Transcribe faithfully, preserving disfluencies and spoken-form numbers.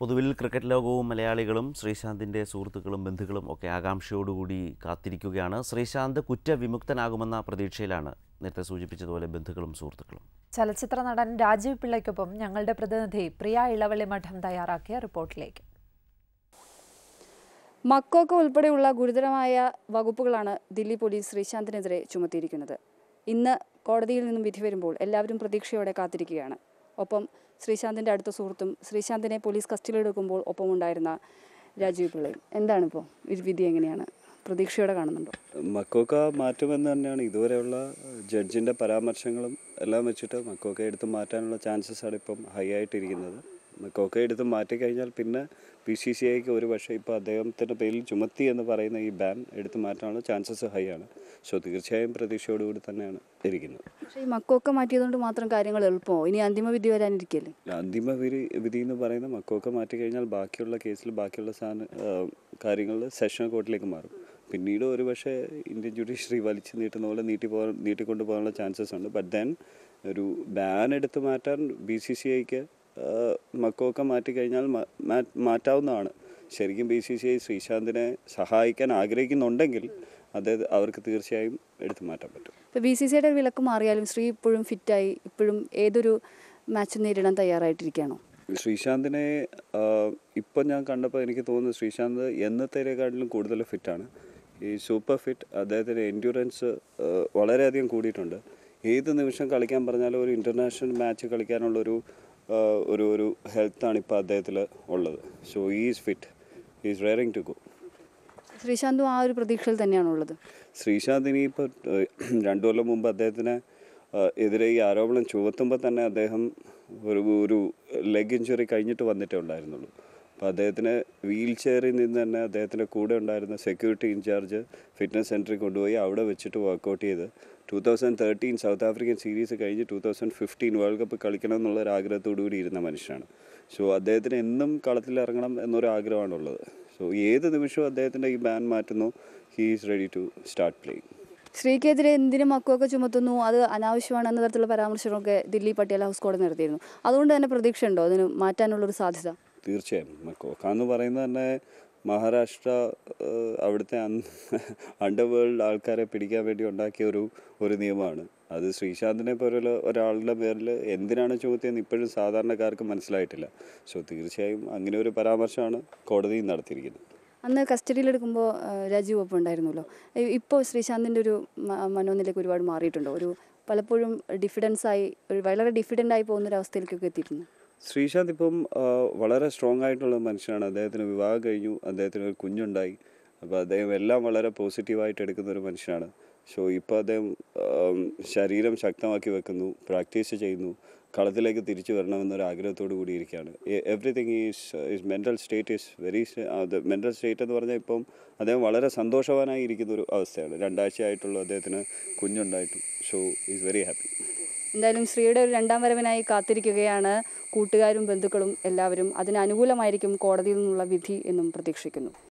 പൊതുവിൽ ക്രിക്കറ്റ് ലോകവും മലയാളികളും ശ്രീശാന്തിൻ്റെ സുഹൃത്തുക്കളും ബന്ധുക്കളും ഒക്കെ ആകാംക്ഷയോടുകൂടി കാത്തിരിക്കുകയാണ്. ശ്രീശാന്ത് കുറ്റവിമുക്തനാകുമെന്ന പ്രതീക്ഷയിലാണ് നേരത്തെ സൂചിപ്പിച്ചതുപോലെ ബന്ധുക്കളും സുഹൃത്തുക്കളും. ചലച്ചിത്ര നടൻ രാജീവ് പിള്ളയ്ക്കൊപ്പം ഞങ്ങളുടെ പ്രതിനിധി പ്രിയ ഇളവള്ളി മഠം തയ്യാറാക്കിയ റിപ്പോർട്ടിലേക്ക്. മക്കോക്ക ഉൾപ്പെടെയുള്ള ഗുരുതരമായ വകുപ്പുകളാണ് ദില്ലി പോലീസ് ശ്രീശാന്തിനെതിരെ ചുമത്തിയിരിക്കുന്നത്. ഇന്ന് കോടതിയിൽ നിന്നും വിധി വരുമ്പോൾ എല്ലാവരും പ്രതീക്ഷയോടെ കാത്തിരിക്കുകയാണ്. ഒപ്പം ശ്രീശാന്തിൻ്റെ അടുത്ത സുഹൃത്തും ശ്രീശാന്തിനെ പോലീസ് കസ്റ്റഡിയിലെടുക്കുമ്പോൾ ഒപ്പം ഉണ്ടായിരുന്ന രാജീവ് പിള്ളയും. എന്താണിപ്പോൾ ഈ വിധി, എങ്ങനെയാണ്, പ്രതീക്ഷയോടെ കാണുന്നുണ്ടോ? മക്കോക്ക മാറ്റുമെന്ന് തന്നെയാണ് ഇതുവരെയുള്ള ജഡ്ജിൻ്റെ പരാമർശങ്ങളും എല്ലാം വെച്ചിട്ട് മക്കോക്ക എടുത്ത് മാറ്റാനുള്ള ചാൻസസാണ് ഇപ്പം ഹൈ ആയിട്ടിരിക്കുന്നത്. മക്കോക്ക എടുത്ത് മാറ്റിക്കഴിഞ്ഞാൽ പിന്നെ പി സി സി ഐക്ക് ഒരു പക്ഷേ ഇപ്പോൾ അദ്ദേഹത്തിൻ്റെ പേരിൽ ചുമത്തി എന്ന് പറയുന്ന ഈ ബാൻ എടുത്ത് മാറ്റാനുള്ള ചാൻസസ് ഹൈ ആണ്. സോ തീർച്ചയായും പ്രതീക്ഷയോടുകൂടി തന്നെയാണ് ഇരിക്കുന്നത്. പക്ഷേ ഈ മക്കോക്ക മാറ്റിയതുകൊണ്ട് മാത്രം കാര്യങ്ങൾ എളുപ്പമോ? ഇനി അന്തിമ വിധി വരാനിരിക്കല്ലേ? അന്തിമ വിധി വിധി എന്ന് പറയുന്ന മക്കോക്ക മാറ്റിക്കഴിഞ്ഞാൽ ബാക്കിയുള്ള കേസിൽ ബാക്കിയുള്ള സാധന കാര്യങ്ങളിൽ സെഷൻ കോർട്ടിലേക്ക് മാറും. പിന്നീട് ഒരു പക്ഷേ ഇന്ത്യൻ ജുഡീഷ്യറി വലിച്ചു നീട്ടുന്ന പോലെ നീട്ടി പോകാൻ നീട്ടിക്കൊണ്ടു പോകാനുള്ള ചാൻസസ് ഉണ്ട്. ബട്ട് ദെൻ ഒരു ബാൻ എടുത്ത് മാറ്റാൻ ബി സി സി ഐക്ക് മക്കോക്ക മാറ്റിക്കഴിഞ്ഞാൽ മാറ്റാവുന്നതാണ്. ശരിക്കും ബി സി സി ഐ ശ്രീശാന്തിനെ സഹായിക്കാൻ ആഗ്രഹിക്കുന്നുണ്ടെങ്കിൽ അത് അവർക്ക് തീർച്ചയായും എടുത്തു മാറ്റാൻ പറ്റും. ഇപ്പോൾ ബി സി സി ഐയുടെ വിലക്ക് മാറിയാലും ശ്രീ ഇപ്പോഴും ഫിറ്റായി ഇപ്പോഴും ഏതൊരു മാച്ച് നേരിടാൻ തയ്യാറായിട്ടിരിക്കുകയാണോ? ശ്രീശാന്തിനെ ഇപ്പം ഞാൻ കണ്ടപ്പോൾ എനിക്ക് തോന്നുന്നു ശ്രീശാന്ത് എന്നത്തേക്കാട്ടിലും കൂടുതൽ ഫിറ്റാണ്. ഈ സൂപ്പർ ഫിറ്റ്, അദ്ദേഹത്തിൻ്റെ എൻഡ്യൂറൻസ് വളരെയധികം കൂടിയിട്ടുണ്ട്. ഏത് നിമിഷം കളിക്കാൻ പറഞ്ഞാലും ഒരു ഇൻ്റർനാഷണൽ മാച്ച് കളിക്കാനുള്ളൊരു ഒരു ഒരു ഹെൽത്താണ് ഇപ്പോൾ അദ്ദേഹത്തിൽ ഉള്ളത്. So is fit, is raring to go. ശ്രീശാന്തും ആ ഒരു പ്രതീക്ഷയിൽ തന്നെയാണുള്ളത്. ശ്രീശാന്ത് ഇനിയിപ്പോൾ രണ്ടു കൊല്ലം മുമ്പ് അദ്ദേഹത്തിന് എതിരെ ഈ ആരോപണം ചുമത്തുമ്പോൾ തന്നെ അദ്ദേഹം ഒരു ഒരു ലെഗ് ഇഞ്ചുറി കഴിഞ്ഞിട്ട് വന്നിട്ടേ ഉണ്ടായിരുന്നുള്ളൂ. അപ്പോൾ അദ്ദേഹത്തിന് വീൽ ചെയറിൽ നിന്ന് തന്നെ അദ്ദേഹത്തിൻ്റെ കൂടെ ഉണ്ടായിരുന്ന സെക്യൂരിറ്റി ഇൻചാർജ് ഫിറ്റ്നസ് സെൻറ്ററിൽ കൊണ്ടുപോയി അവിടെ വെച്ചിട്ട് വർക്കൗട്ട് ചെയ്ത് two thousand thirteen South African series കഴിഞ്ഞ് two thousand fifteen world cup കളിക്കണം എന്നുള്ള ഒരു ആഗ്രഹത്തോടു കൂടി ഇരുന്ന മനുഷ്യനാണ്. സോ അദ്ദേഹത്തിന് എന്നും കളത്തിലിറങ്ങണം എന്നൊരു ആഗ്രഹമാണുള്ളത്. സോ ഏത് നിമിഷവും അദ്ദേഹത്തിൻ്റെ ഈ ബാൻ മാറ്റുന്നു, he is ready to start playing. ശ്രീക്കെതിരെ എന്തിനും മക്കോക്ക ചുമത്തുന്നു, അത് അനാവശ്യമാണ് എന്ന തരത്തിലുള്ള പരാമർശങ്ങളൊക്കെ ദില്ലി പട്യാല ഹൗസ് കോടതി നടത്തിയിരുന്നു. അതുകൊണ്ട് തന്നെ പ്രതീക്ഷയുണ്ടോ അതിന് മാറ്റാനുള്ളൊരു സാധ്യത? തീർച്ചയായും. മക്കോക്ക എന്ന് പറയുന്നത് തന്നെ മഹാരാഷ്ട്ര അവിടുത്തെ അണ്ടർ വേൾഡ് ആൾക്കാരെ പിടിക്കാൻ വേണ്ടി ഉണ്ടാക്കിയ ഒരു ഒരു നിയമമാണ്. അത് ശ്രീശാന്തിനെ പോലുള്ള ഒരാളുടെ പേരിൽ എന്തിനാണ് ചുമത്തിയെന്ന് ഇപ്പോഴും സാധാരണക്കാർക്ക് മനസ്സിലായിട്ടില്ല. സോ തീർച്ചയായും അങ്ങനെ ഒരു പരാമർശമാണ് കോടതിയിൽ നടത്തിയിരിക്കുന്നത്. അന്ന് കസ്റ്റഡിയിലെടുക്കുമ്പോൾ രാജീവ് ഒപ്പം ഉണ്ടായിരുന്നല്ലോ. ഇപ്പോൾ ശ്രീശാന്തിൻ്റെ ഒരു മനോനിലയ്ക്ക് ഒരുപാട് മാറിയിട്ടുണ്ടോ? ഒരു പലപ്പോഴും ഡിഫിഡൻസായി ഒരു വളരെ ഡിഫിഡൻ്റായി പോകുന്നൊരവസ്ഥയിലേക്കൊക്കെ എത്തിയിരുന്നു. ശ്രീശാന്ത് ഇപ്പം വളരെ സ്ട്രോങ് ആയിട്ടുള്ള മനുഷ്യനാണ്. അദ്ദേഹത്തിന് വിവാഹം കഴിഞ്ഞു, അദ്ദേഹത്തിന് ഒരു കുഞ്ഞുണ്ടായി. അപ്പോൾ അദ്ദേഹം എല്ലാം വളരെ പോസിറ്റീവായിട്ട് എടുക്കുന്ന ഒരു മനുഷ്യനാണ്. സോ ഇപ്പോൾ അദ്ദേഹം ശരീരം ശക്തമാക്കി വെക്കുന്നു, പ്രാക്ടീസ് ചെയ്യുന്നു, കളത്തിലേക്ക് തിരിച്ചു വരണമെന്നൊരു ആഗ്രഹത്തോടു കൂടിയിരിക്കുകയാണ്. Everything is is mental state is very mental state എന്ന് പറഞ്ഞാൽ ഇപ്പം അദ്ദേഹം വളരെ സന്തോഷവാനായി ഇരിക്കുന്ന ഒരു അവസ്ഥയാണ്. രണ്ടാഴ്ചയായിട്ടുള്ള അദ്ദേഹത്തിന് കുഞ്ഞുണ്ടായിട്ടും. So is very happy. എന്തായാലും ശ്രീയുടെ ഒരു രണ്ടാം വരവിനായി കാത്തിരിക്കുകയാണ് കൂട്ടുകാരും ബന്ധുക്കളും എല്ലാവരും. അതിന് അനുകൂലമായിരിക്കും കോടതിയിൽ നിന്നുള്ള വിധി എന്നും പ്രതീക്ഷിക്കുന്നു.